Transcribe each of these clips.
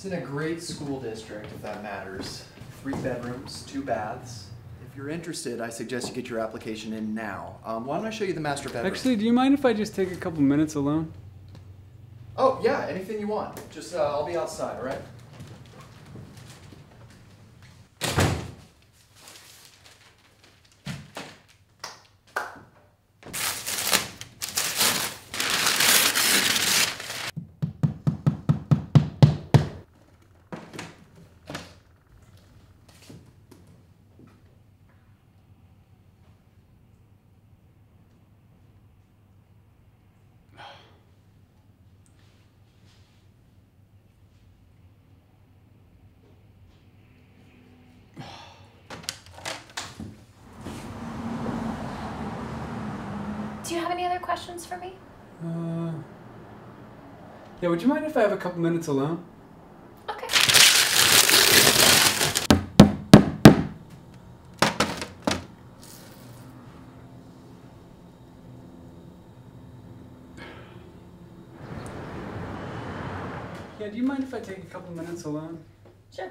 in a great school district, if that matters. 3 bedrooms, 2 baths. If you're interested, I suggest you get your application in now. Why don't I show you the master bedroom? Actually, do you mind if I just take a couple minutes alone? Oh, yeah, anything you want. Just, I'll be outside, all right? Do you have any other questions for me? Yeah, would you mind if I have a couple minutes alone? Okay. Yeah, do you mind if I take a couple minutes alone? Sure.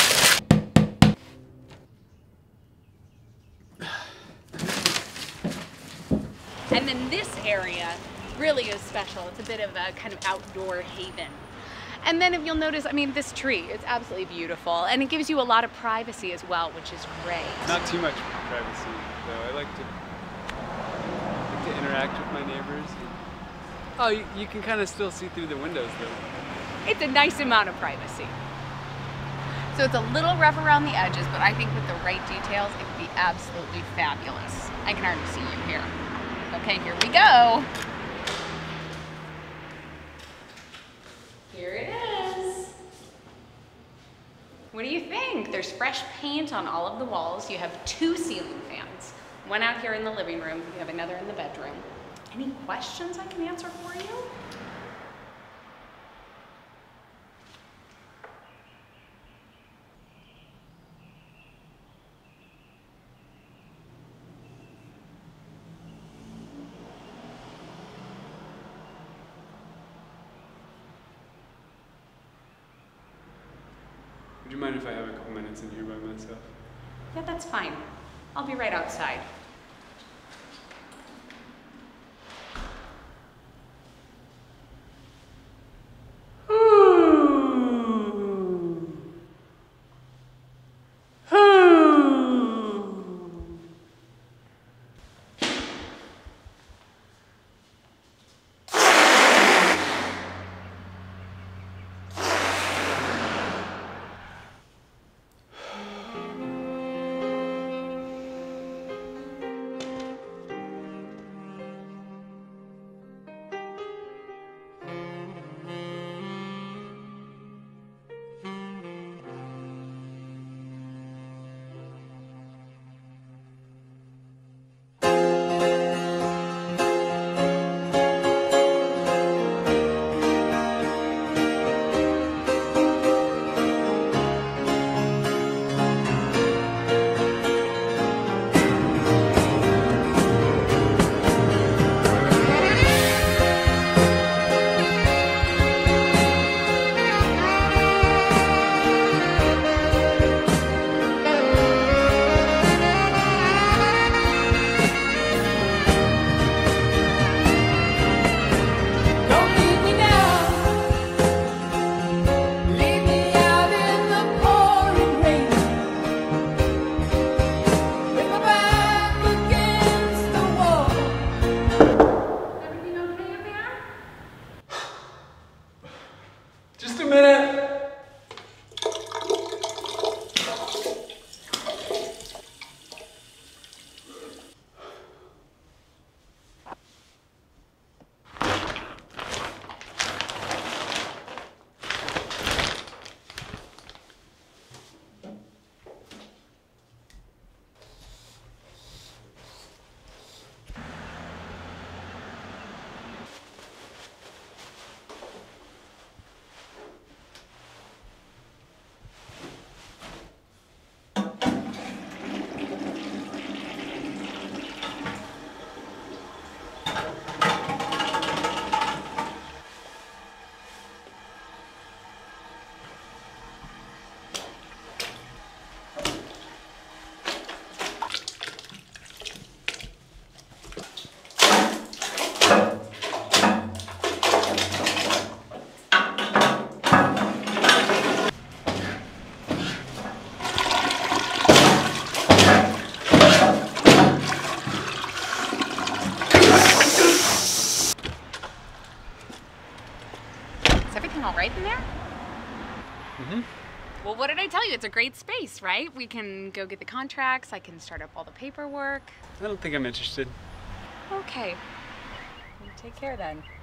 And then this area really is special. It's a bit of a kind of outdoor haven. And then if you'll notice, I mean, this tree, it's absolutely beautiful. And it gives you a lot of privacy as well, which is great. Not too much privacy, though. I like to interact with my neighbors. Oh, you can kind of still see through the windows, though. It's a nice amount of privacy. So it's a little rough around the edges, but I think with the right details, it could be absolutely fabulous. I can already see you here. Okay, here we go. Here it is. What do you think? There's fresh paint on all of the walls. You have 2 ceiling fans. One out here in the living room. You have another in the bedroom. Any questions I can answer for you? Would you mind if I have a couple minutes in here by myself? Yeah, that's fine. I'll be right outside. right in there? Mm-hmm. Well, what did I tell you? It's a great space, right? We can go get the contracts. I can start up all the paperwork. I don't think I'm interested. Okay. Well, take care then.